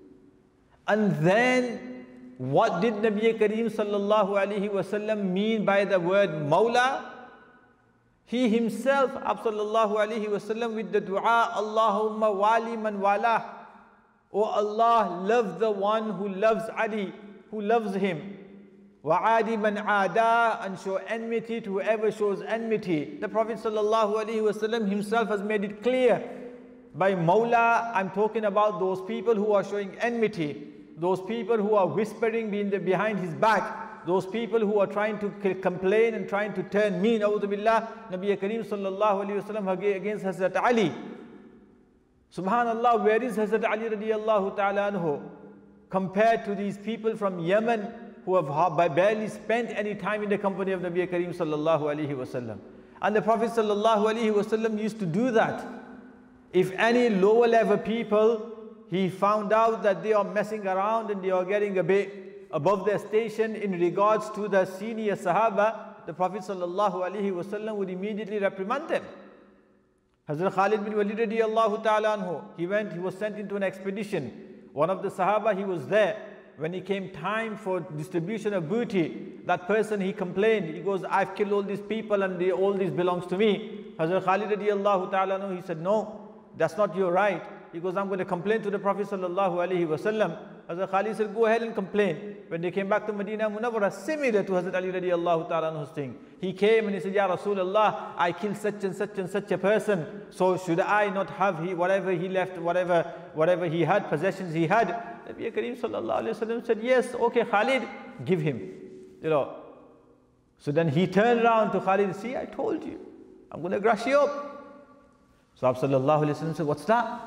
And then, what did Nabi Kareem sallallahu alayhi wasallam mean by the word Mawla? He himself, sallallahu alayhi wasallam, with the dua, Allahumma wali man wala. Oh Allah, love the one who loves Ali, who loves him. Wa'adi man ada, and show enmity to whoever shows enmity. The Prophet sallallahu alayhi wasallam himself has made it clear. By Mawla, I'm talking about those people who are showing enmity. Those people who are whispering behind his back, those people who are trying to complain and trying to turn mean, a'udhu billah, Nabi Kareem sallallahu alayhi wasallam against Hazrat Ali. Subhanallah, where is Hazrat Ali radiallahu ta'ala anhu compared to these people from Yemen who have barely spent any time in the company of Nabi Kareem sallallahu alayhi wasallam? And the Prophet sallallahu alayhi wasallam used to do that. If any lower level people, he found out that they are messing around and they are getting a bit above their station in regards to the senior Sahaba, the Prophet sallallahu alaihi wasallam would immediately reprimand them. Hazrat Khalid bin Walid radiyallahu ta'ala anhu, he went, he was sent into an expedition. One of the Sahaba, he was there. When it came time for distribution of booty, that person, he complained. He goes, I've killed all these people and they, all this belongs to me. Hazrat Khalid radiyallahu ta'ala anhu, he said, no, that's not your right. He goes, I'm going to complain to the Prophet sallallahu alaihi wasallam. Hazrat Khalid said, go ahead and complain. When they came back to Medina Munawwara, similar to Hazrat Ali radiallahu ta'ala anhu's thing. He came and he said, Ya Rasulullah, I killed such and such and such a person. So should I not have he, whatever he left, whatever, whatever he had, possessions he had? Nabi Kareem sallallahu alayhi wa sallam said, yes, okay Khalid, give him. You know. So then he turned around to Khalid and said, see, I told you, I'm going to grass you up. So Abdul sallallahu alayhi wa sallam said, what's that?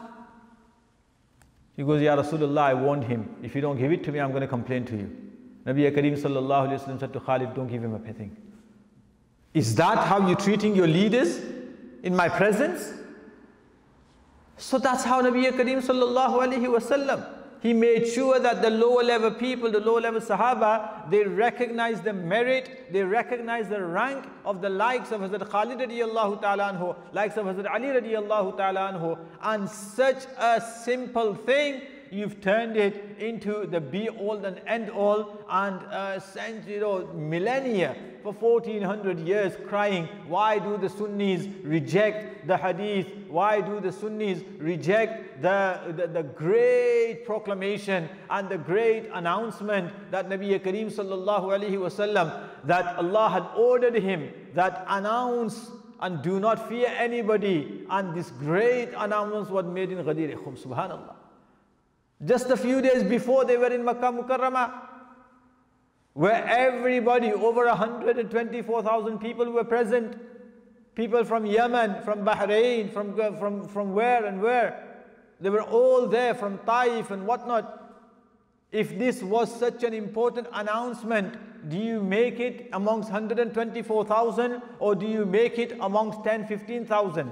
He goes, Ya Rasulullah, I warned him, if you don't give it to me, I'm going to complain to you. Nabi Kareem sallallahu alayhi wa sallam said to Khalid, don't give him a thing. Is that how you're treating your leaders in my presence? So that's how Nabi Kareem sallallahu alayhi wa sallam, he made sure that the lower level people, the lower level Sahaba, they recognize the merit, they recognize the rank of the likes of Hazrat Khalid radiallahu ta'ala anhu, likes of Hazrat Ali radiallahu ta'ala anhu, and such a simple thing, you've turned it into the be-all and end-all, and uh, sent, you know, millennia, for fourteen hundred years crying, why do the Sunnis reject the hadith? Why do the Sunnis reject the, the, the great proclamation and the great announcement that Nabi Kareem sallallahu alayhi wa sallam, that Allah had ordered him, that announce and do not fear anybody, and this great announcement was made in Ghadir Khum, subhanallah. Just a few days before, they were in Makkah Mukarramah, where everybody, over one hundred twenty-four thousand people were present. People from Yemen, from Bahrain, from, from, from where and where. They were all there, from Taif and whatnot. If this was such an important announcement, do you make it amongst one hundred twenty-four thousand, or do you make it amongst ten, fifteen thousand?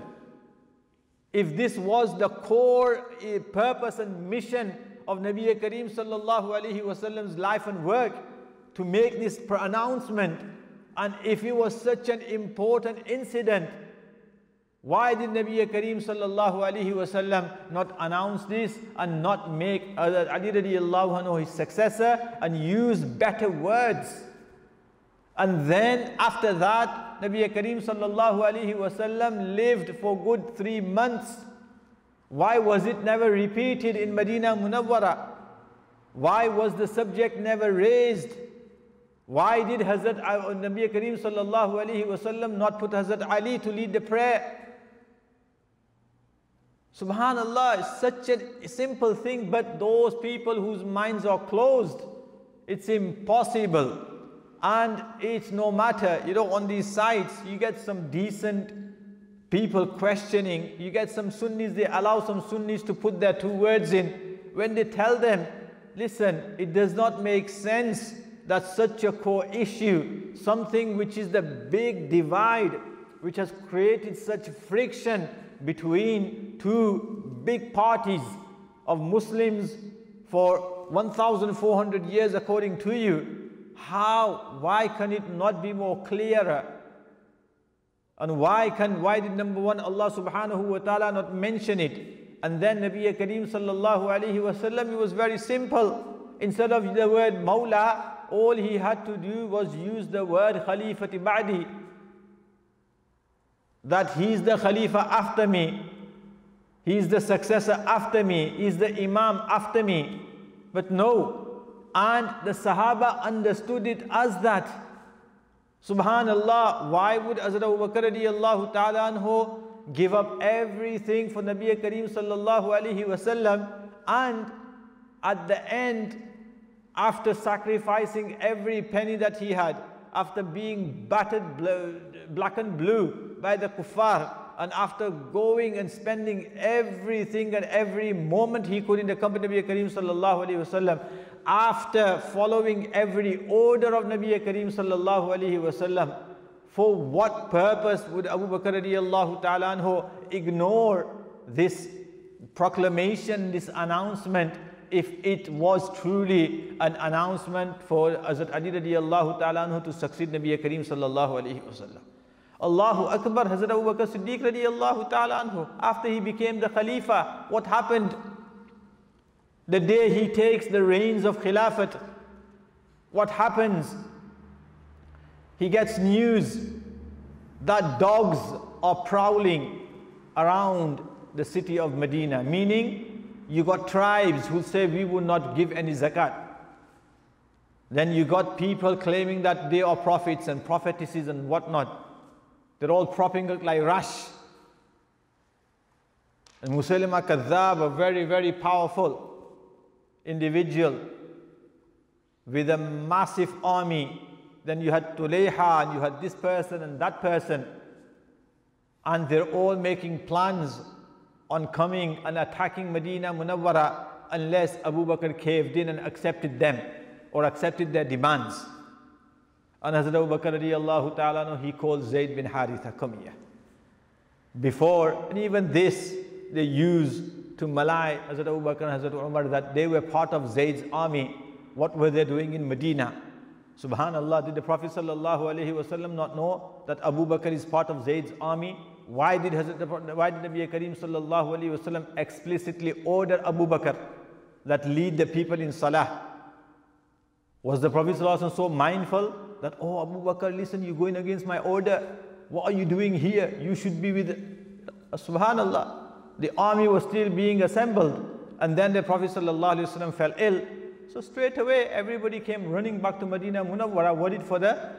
If this was the core uh, purpose and mission of Nabi Kareem sallallahu alayhi wa sallam's life and work, to make this announcement, and if it was such an important incident, why did Nabi Kareem sallallahu alayhi wa sallam not announce this and not make Ali radiallahu anhu his successor and use better words? And then after that, Nabi Kareem sallallahu alayhi wa sallam lived for good three months. Why was it never repeated in Medina Munawwara? Why was the subject never raised? Why did Hazrat Nabi Kareem sallallahu alayhi wa sallam not put Hazrat Ali to lead the prayer? Subhanallah, it's such a simple thing, but those people whose minds are closed, it's impossible. And it's no matter, you know, on these sites, you get some decent people questioning, you get some Sunnis, they allow some Sunnis to put their two words in. When they tell them, listen, it does not make sense that such a core issue, something which is the big divide, which has created such friction between two big parties of Muslims for one thousand four hundred years according to you, how, why can it not be more clearer? And why can, why did number one Allah subhanahu wa ta'ala not mention it? And then Nabi Kareem sallallahu alayhi wa sallam, it was very simple. Instead of the word Mawla, all he had to do was use the word Khalifati Ba'di. That he's the Khalifa after me. He's the successor after me. He's the Imam after me. But no. And the Sahaba understood it as that. Subhanallah, why would Hazrat Abu Bakr radiyallahu ta'ala anhu give up everything for Nabi Kareem sallallahu alayhi wa sallam, and at the end, after sacrificing every penny that he had, after being battered black and blue by the kuffar, and after going and spending everything and every moment he could in the company of Nabi Kareem sallallahu alayhi wa sallam, after following every order of Nabi Kareem sallallahu alayhi wa sallam, for what purpose would Abu Bakr radiyallahu ta'ala anhu ignore this proclamation, this announcement, if it was truly an announcement for Hazrat Ali radiyallahu ta'ala anhu to succeed Nabi Kareem sallallahu alayhi wa sallam? Allahu Akbar. Hazrat Abu Bakr Siddiq radiyallahu ta'ala anhu, after he became the Khalifa, what happened? The day he takes the reins of Khilafat, what happens? He gets news that dogs are prowling around the city of Medina, meaning You got tribes who say we will not give any zakat. Then you got people claiming that they are prophets and prophetesses and whatnot. They're all propping up like Rush. And Musaylima Kadhab, a very, very powerful individual with a massive army. Then you had Tulayha and you had this person and that person. And they're all making plans on coming and attacking Medina Munawwara unless Abu Bakr caved in and accepted them or accepted their demands. And Hazrat Abu Bakr radiallahu ta'ala, he called Zayd bin Haritha, come here. Before, and even this, they used to malign Hazrat Abu Bakr and Hazrat Umar that they were part of Zayd's army. What were they doing in Medina? Subhanallah, did the Prophet sallallahu alaihi wasallam not know that Abu Bakr is part of Zayd's army? Why did Hazrat, why did Nabi Kareem sallallahu alaihi wasallam explicitly order Abu Bakr that lead the people in salah? Was the Prophet sallallahu alaihi wasallam so mindful that, oh Abu Bakr, listen, you're going against my order. What are you doing here? You should be with, uh, Subhanallah. The army was still being assembled, and then the Prophet sallallahu alaihi wasallam fell ill. So straight away, everybody came running back to Medina Munawwara, worried for the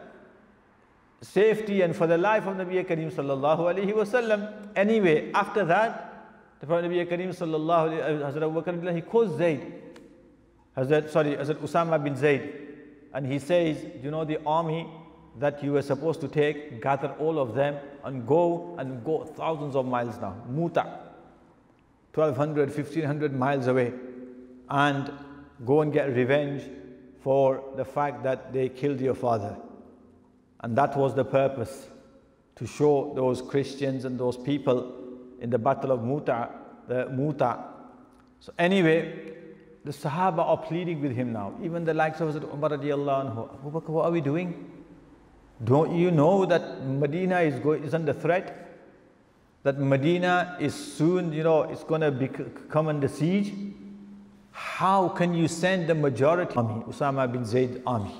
safety and for the life of Nabi Kareem sallallahu alaihi wasallam. Anyway, after that, the Prophet Nabi Kareem sallallahu alaihi wasallam, Hazrat Abu Bakr, he calls Zayd, Hazrat, sorry, Hazrat Usama bin Zayd, and he says, you know the army that you were supposed to take, gather all of them and go and go thousands of miles now, Muta, twelve hundred, fifteen hundred miles away, and go and get revenge for the fact that they killed your father. And that was the purpose, to show those Christians and those people in the battle of Muta, the Muta. So anyway, the Sahaba are pleading with him now, even the likes of Umar radiallahu anhu. Abu Bakr, what are we doing? Don't you know that Medina is, going, is under threat? That Medina is soon, you know, it's going to become under siege? How can you send the majority army, Usama bin Zayd army?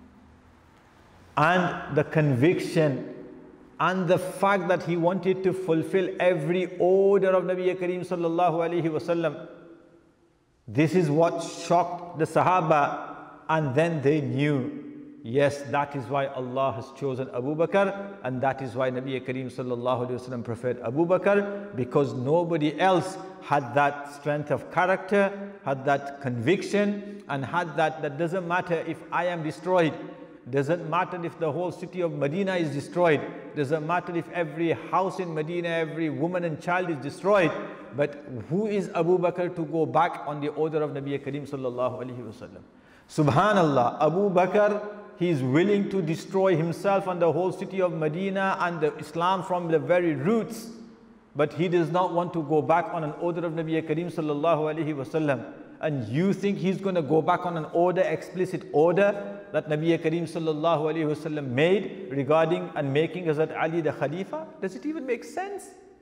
And the conviction and the fact that he wanted to fulfill every order of Nabi Kareem sallallahu alaihi wasallam. This is what shocked the Sahaba, and then they knew, yes, that is why Allah has chosen Abu Bakr, and that is why Nabi Kareem sallallahu alaihi wasallam preferred Abu Bakr, because nobody else had that strength of character, had that conviction, and had that, that doesn't matter if I am destroyed, doesn't matter if the whole city of Medina is destroyed, doesn't matter if every house in Medina, every woman and child is destroyed, but who is Abu Bakr to go back on the order of Nabi Kareem sallallahu alaihi wasallam? Subhanallah, Abu Bakr, he is willing to destroy himself and the whole city of Medina and the Islam from the very roots, but he does not want to go back on an order of Nabi Kareem sallallahu alaihi wasallam. And you think he's going to go back on an order, explicit order that Nabi Kareem sallallahu alaihi wasallam made regarding and making Hazrat Ali the Khalifa? Does it even make sense?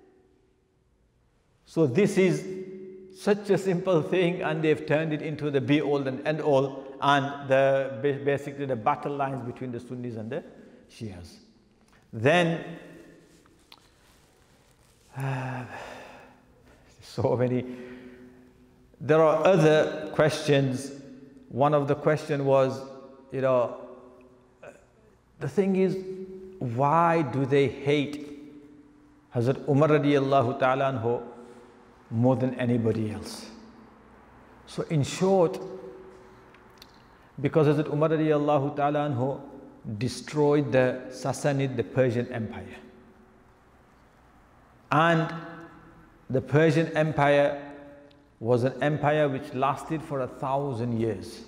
So this is such a simple thing, and they've turned it into the be all and end all, and the basically the battle lines between the Sunnis and the Shias. Then uh, so many. There are other questions. One of the question was, you know, the thing is, why do they hate Hazrat Umar radiallahu ta'ala anhu more than anybody else? So in short, because Hazrat Umar radiallahu ta'ala anhu destroyed the Sassanid, the Persian Empire. And the Persian Empire was an empire which lasted for a thousand years.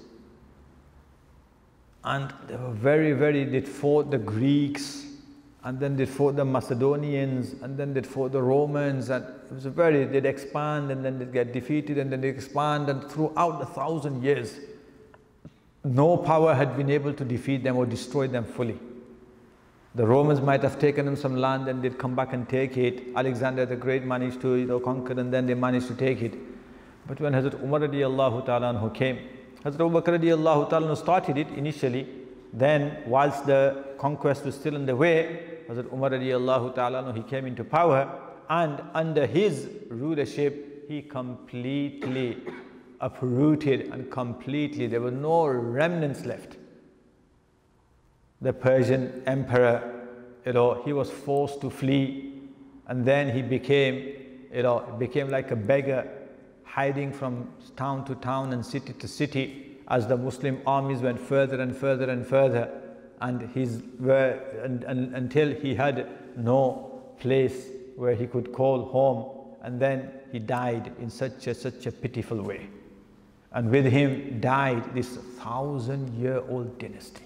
And they were very, very, they fought the Greeks, and then they fought the Macedonians, and then they fought the Romans, and it was a very, they'd expand, and then they'd get defeated, and then they expand, and throughout the thousand years, no power had been able to defeat them or destroy them fully. The Romans might have taken them some land, and they'd come back and take it. Alexander the Great managed to, you know, conquer, and then they managed to take it. But when Hazrat Umar radiallahu ta'ala anhu came, Hazrat Abu Bakr radiallahu ta'ala anhu started it initially. Then, whilst the conquest was still in the way, Hazrat Umar radiallahu ta'ala anhu, he came into power, and under his rulership, he completely uprooted and completely, there were no remnants left. The Persian emperor, you know, he was forced to flee, and then he became, you know, became like a beggar, hiding from town to town and city to city as the Muslim armies went further and further and further, and his were and, and, until he had no place where he could call home, and then he died in such a such a pitiful way. And with him died this thousand-year-old dynasty.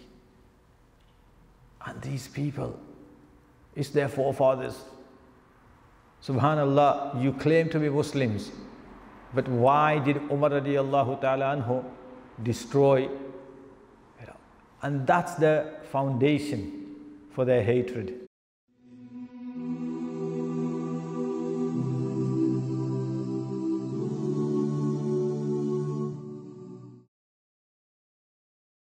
And these people, it's their forefathers. Subhanallah, you claim to be Muslims, but why did Umar radiallahu ta'ala anhu destroy? You know, and that's the foundation for their hatred.